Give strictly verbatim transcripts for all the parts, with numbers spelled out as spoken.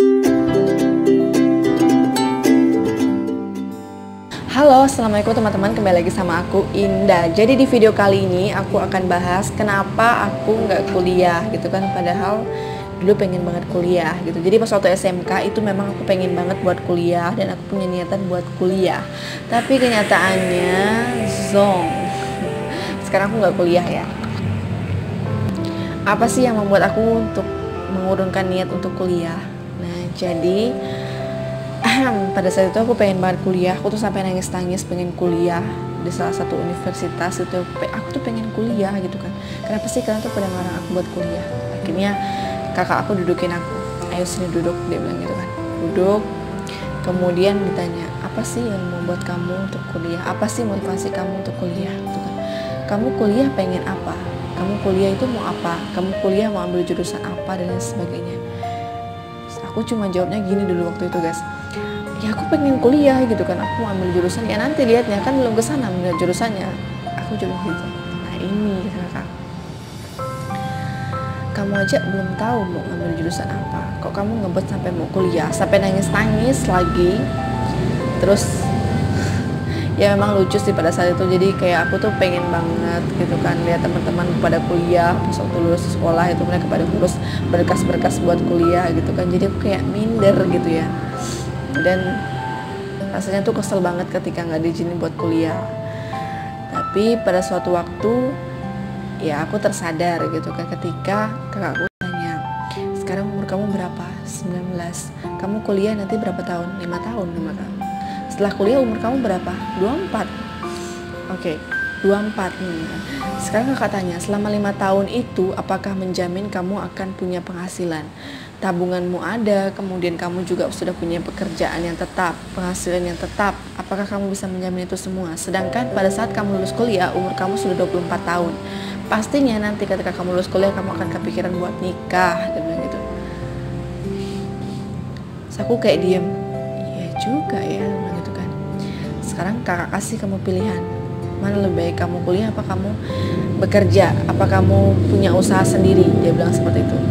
Halo, assalamualaikum teman-teman, kembali lagi sama aku Indah. Jadi di video kali ini aku akan bahas kenapa aku nggak kuliah gitu kan, padahal dulu pengen banget kuliah gitu. Jadi pas waktu S M K itu memang aku pengen banget buat kuliah dan aku punya niatan buat kuliah. Tapi kenyataannya zong. Sekarang aku nggak kuliah ya. Apa sih yang membuat aku untuk mengurungkan niat untuk kuliah? Nah, jadi pada saat itu aku pengen banget kuliah. Aku tuh sampai nangis-nangis pengen kuliah di salah satu universitas itu. Aku tuh pengen kuliah gitu kan. Kenapa sih kalian tuh pada ngelarang aku buat kuliah? Akhirnya kakak aku dudukin aku, ayo sini duduk, dia bilang gitu kan. Duduk, kemudian ditanya, apa sih yang membuat kamu untuk kuliah? Apa sih motivasi kamu untuk kuliah? Gitu kan. Kamu kuliah pengen apa? Kamu kuliah itu mau apa? Kamu kuliah mau ambil jurusan apa dan lain sebagainya. Aku cuma jawabnya gini dulu waktu itu, guys. Ya aku pengen kuliah gitu kan, aku mau ambil jurusan, ya nanti lihatnya kan belum kesana melihat jurusannya. Aku jawab gitu. Nah ini kakak, kamu aja belum tahu mau ngambil jurusan apa, kok kamu ngebet sampai mau kuliah, sampai nangis-nangis lagi. Terus ya memang lucu sih pada saat itu. Jadi kayak aku tuh pengen banget gitu kan lihat teman-teman pada kuliah, pas waktu lulus sekolah itu mereka pada ngurus berkas-berkas buat kuliah gitu kan. Jadi aku kayak minder gitu ya. Dan rasanya tuh kesel banget ketika nggak diizinin buat kuliah. Tapi pada suatu waktu ya aku tersadar gitu kan ketika kakakku tanya, sekarang umur kamu berapa? sembilan belas. Kamu kuliah nanti berapa tahun? lima tahun, lima tahun. Setelah kuliah umur kamu berapa? dua puluh empat. Oke, dua puluh empat. Hmm. Sekarang kakak tanya, selama lima tahun itu apakah menjamin kamu akan punya penghasilan? Tabunganmu ada, kemudian kamu juga sudah punya pekerjaan yang tetap, penghasilan yang tetap. Apakah kamu bisa menjamin itu semua? Sedangkan pada saat kamu lulus kuliah, umur kamu sudah dua puluh empat tahun. Pastinya nanti ketika kamu lulus kuliah, kamu akan kepikiran buat nikah, dan gitu. Terus aku kayak diem, iya juga ya, gitu kan. Sekarang kakak kasih kamu pilihan, mana lebih baik, kamu kuliah apa kamu bekerja, apa kamu punya usaha sendiri? Dia bilang seperti itu.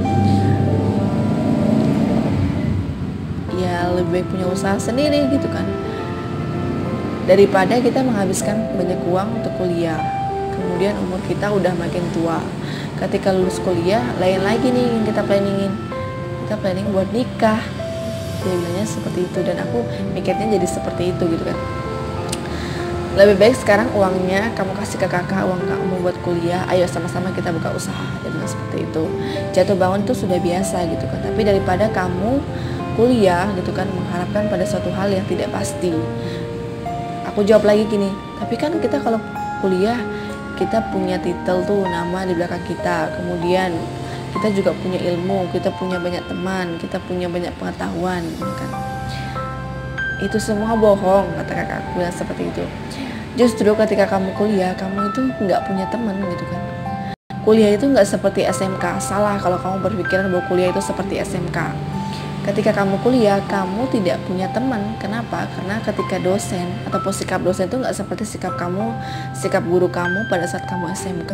Ya lebih baik punya usaha sendiri gitu kan, daripada kita menghabiskan banyak uang untuk kuliah, kemudian umur kita udah makin tua. Ketika lulus kuliah, lain lagi nih yang kita planningin, kita planning buat nikah. Dia bilangnya seperti itu, dan aku mikirnya jadi seperti itu gitu kan. Lebih baik sekarang uangnya kamu kasih ke kakak, uang kamu buat kuliah, ayo sama-sama kita buka usaha. Dia bilang seperti itu. Jatuh bangun itu sudah biasa gitu kan, tapi daripada kamu kuliah gitu kan mengharapkan pada suatu hal yang tidak pasti. Aku jawab lagi gini, tapi kan kita kalau kuliah kita punya titel tuh, nama di belakang kita, kemudian kita juga punya ilmu, kita punya banyak teman, kita punya banyak pengetahuan gitu kan. Itu semua bohong, kata kakak. Aku bilang seperti itu. Justru ketika kamu kuliah, kamu itu nggak punya teman gitu kan. Kuliah itu nggak seperti S M K. Salah kalau kamu berpikiran bahwa kuliah itu seperti S M K. Ketika kamu kuliah, kamu tidak punya teman. Kenapa? Karena ketika dosen ataupun sikap dosen itu nggak seperti sikap kamu, sikap guru kamu pada saat kamu S M K.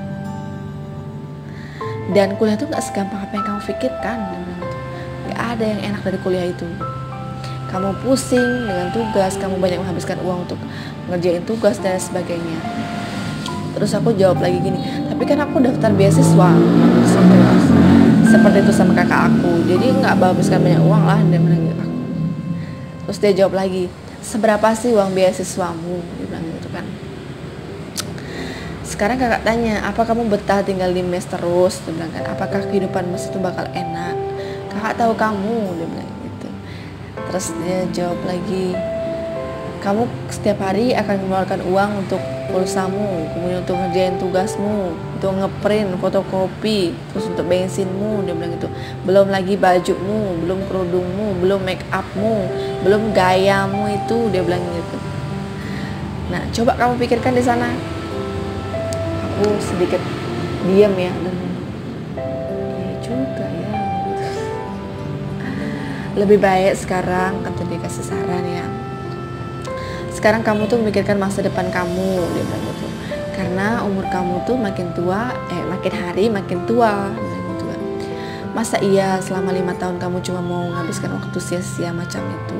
Dan kuliah itu nggak segampang apa yang kamu pikirkan. Nggak ada yang enak dari kuliah itu. Kamu pusing dengan tugas, kamu banyak menghabiskan uang untuk ngerjain tugas dan sebagainya. Terus aku jawab lagi gini, tapi kan aku daftar beasiswa. Seperti itu sama kakak aku, jadi nggak menghabiskan banyak uang lah. Dia bilang gitu. Terus dia jawab lagi, seberapa sih uang beasiswamu? Dia bilang gitu kan. Sekarang kakak tanya, apa kamu betah tinggal di mes terus? Dia bilang kan, apakah kehidupan mes itu bakal enak? Kakak tahu kamu, dia bilang gitu. Terus dia jawab lagi, kamu setiap hari akan mengeluarkan uang untuk pulsamu, kemudian untuk ngerjain tugasmu, untuk ngeprint, fotokopi, terus untuk bensinmu. Dia bilang gitu. Belum lagi bajumu, belum kerudungmu, belum make upmu, belum gayamu itu. Dia bilang gitu. Nah, coba kamu pikirkan di sana. Aku sedikit diam ya, dan iya juga ya. Lebih baik sekarang, kata dia kasih saran ya. Sekarang kamu tuh memikirkan masa depan kamu, dia bilang gitu. Karena umur kamu tuh makin tua, eh makin hari makin tua, gitu kan. Masa iya selama lima tahun kamu cuma mau menghabiskan waktu sia-sia macam itu?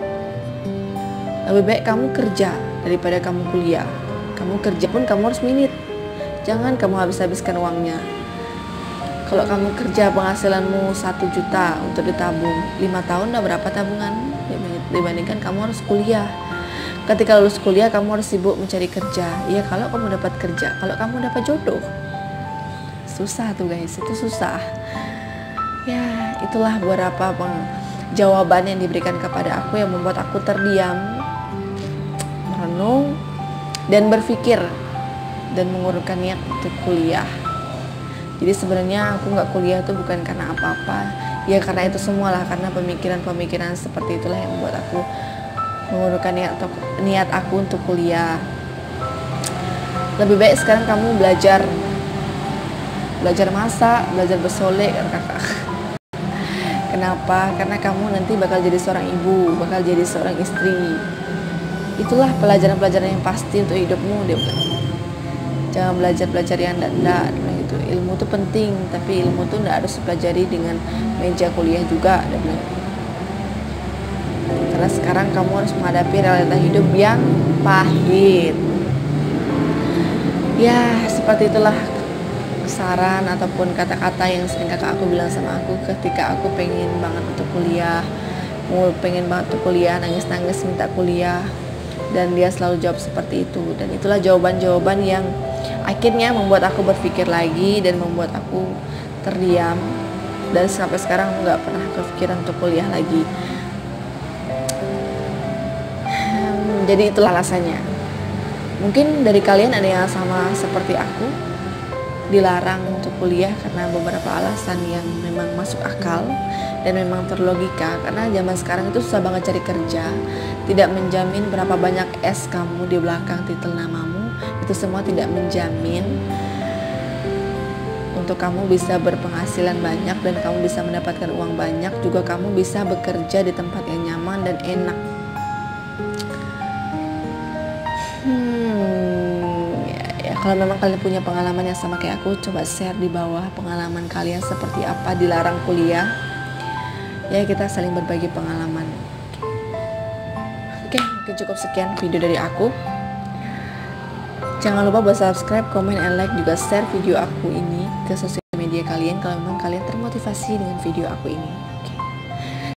Lebih baik kamu kerja daripada kamu kuliah. Kamu kerja pun kamu harus minit. Jangan kamu habis-habiskan uangnya. Kalau kamu kerja penghasilanmu satu juta untuk ditabung, lima tahun udah berapa tabungan? Dibandingkan kamu harus kuliah. Ketika lulus kuliah kamu harus sibuk mencari kerja. Ya kalau kamu dapat kerja, kalau kamu dapat jodoh. Susah tuh guys, itu susah. Ya itulah beberapa jawaban yang diberikan kepada aku yang membuat aku terdiam, merenung, dan berpikir dan mengurungkan niat untuk kuliah. Jadi sebenarnya aku nggak kuliah itu bukan karena apa-apa, ya karena itu semualah, karena pemikiran-pemikiran seperti itulah yang membuat aku mengurungkan niat niat aku untuk kuliah. Lebih baik sekarang kamu belajar belajar masak, belajar bersolek, kakak. Kenapa? Karena kamu nanti bakal jadi seorang ibu, bakal jadi seorang istri. Itulah pelajaran-pelajaran yang pasti untuk hidupmu, dia bilang. Jangan belajar-belajar yang enggak-enggak gitu. Ilmu itu penting, tapi ilmu itu enggak harus dipelajari dengan meja kuliah juga, dia bilang. Karena sekarang kamu harus menghadapi realita hidup yang pahit. Ya, seperti itulah saran ataupun kata-kata yang sering kakak aku bilang sama aku ketika aku pengen banget untuk kuliah, mau pengen banget untuk kuliah, nangis-nangis minta kuliah, dan dia selalu jawab seperti itu. Dan itulah jawaban-jawaban yang akhirnya membuat aku berpikir lagi dan membuat aku terdiam, dan sampai sekarang aku nggak pernah kepikiran untuk kuliah lagi. Hmm, jadi itulah alasannya. Mungkin dari kalian ada yang sama seperti aku, dilarang untuk kuliah karena beberapa alasan yang memang masuk akal dan memang terlogika. Karena zaman sekarang itu susah banget cari kerja, tidak menjamin berapa banyak S kamu di belakang titel namamu. Itu semua tidak menjamin untuk kamu bisa berpenghasilan banyak dan kamu bisa mendapatkan uang banyak, juga kamu bisa bekerja di tempat yang nyaman dan enak. Hmm, ya, ya kalau memang kalian punya pengalaman yang sama kayak aku, coba share di bawah pengalaman kalian seperti apa dilarang kuliah. Ya kita saling berbagi pengalaman. Oke, mungkin cukup sekian video dari aku. Jangan lupa buat subscribe, comment, and like, juga share video aku ini ke sosial media kalian kalau memang kalian termotivasi dengan video aku ini.